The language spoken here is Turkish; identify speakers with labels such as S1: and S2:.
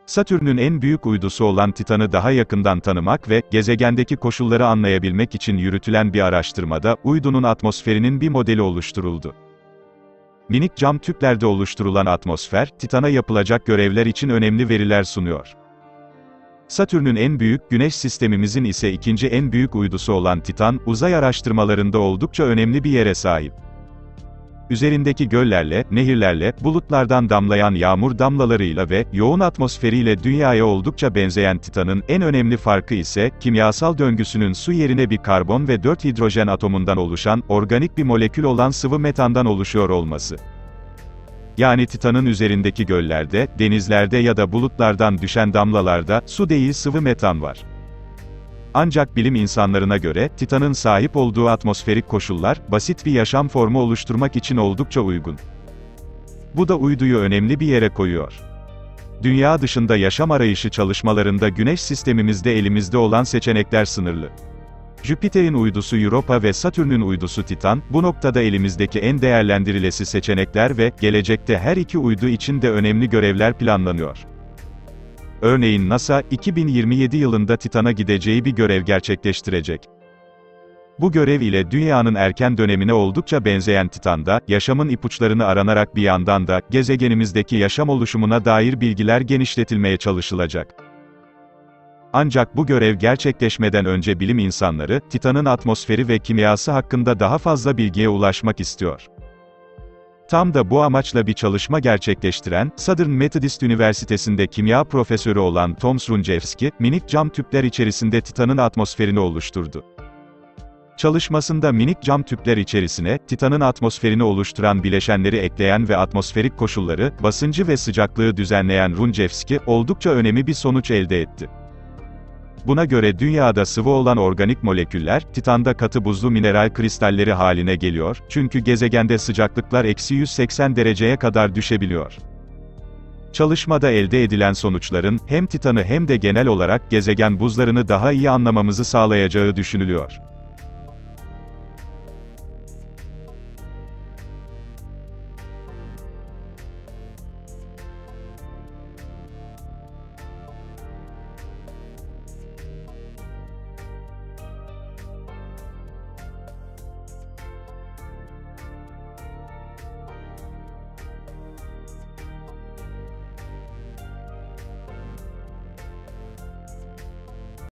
S1: Satürn'ün en büyük uydusu olan Titan'ı daha yakından tanımak ve gezegendeki koşulları anlayabilmek için yürütülen bir araştırmada, uydunun atmosferinin bir modeli oluşturuldu. Minik cam tüplerde oluşturulan atmosfer, Titan'a yapılacak görevler için önemli veriler sunuyor. Satürn'ün en büyük, Güneş sistemimizin ise ikinci en büyük uydusu olan Titan, uzay araştırmalarında oldukça önemli bir yere sahip. Üzerindeki göllerle, nehirlerle, bulutlardan damlayan yağmur damlalarıyla ve yoğun atmosferiyle Dünya'ya oldukça benzeyen Titan'ın en önemli farkı ise, kimyasal döngüsünün su yerine bir karbon ve 4 hidrojen atomundan oluşan, organik bir molekül olan sıvı metandan oluşuyor olması. Yani Titan'ın üzerindeki göllerde, denizlerde ya da bulutlardan düşen damlalarda, su değil sıvı metan var. Ancak bilim insanlarına göre, Titan'ın sahip olduğu atmosferik koşullar, basit bir yaşam formu oluşturmak için oldukça uygun. Bu da uyduyu önemli bir yere koyuyor. Dünya dışında yaşam arayışı çalışmalarında Güneş sistemimizde elimizde olan seçenekler sınırlı. Jüpiter'in uydusu Europa ve Satürn'ün uydusu Titan, bu noktada elimizdeki en değerlendirilesi seçenekler ve, gelecekte her iki uydu için de önemli görevler planlanıyor. Örneğin NASA, 2027 yılında Titan'a gideceği bir görev gerçekleştirecek. Bu görev ile Dünya'nın erken dönemine oldukça benzeyen Titan'da, yaşamın ipuçlarını aranarak bir yandan da, gezegenimizdeki yaşam oluşumuna dair bilgiler genişletilmeye çalışılacak. Ancak bu görev gerçekleşmeden önce bilim insanları, Titan'ın atmosferi ve kimyası hakkında daha fazla bilgiye ulaşmak istiyor. Tam da bu amaçla bir çalışma gerçekleştiren, Southern Methodist Üniversitesi'nde kimya profesörü olan Tom Srunjewski, minik cam tüpler içerisinde Titan'ın atmosferini oluşturdu. Çalışmasında minik cam tüpler içerisine, Titan'ın atmosferini oluşturan bileşenleri ekleyen ve atmosferik koşulları, basıncı ve sıcaklığı düzenleyen Srunjewski, oldukça önemli bir sonuç elde etti. Buna göre Dünya'da sıvı olan organik moleküller, Titan'da katı buzlu mineral kristalleri haline geliyor, çünkü gezegende sıcaklıklar -180 dereceye kadar düşebiliyor. Çalışmada elde edilen sonuçların, hem Titan'ı hem de genel olarak gezegen buzlarını daha iyi anlamamızı sağlayacağı düşünülüyor.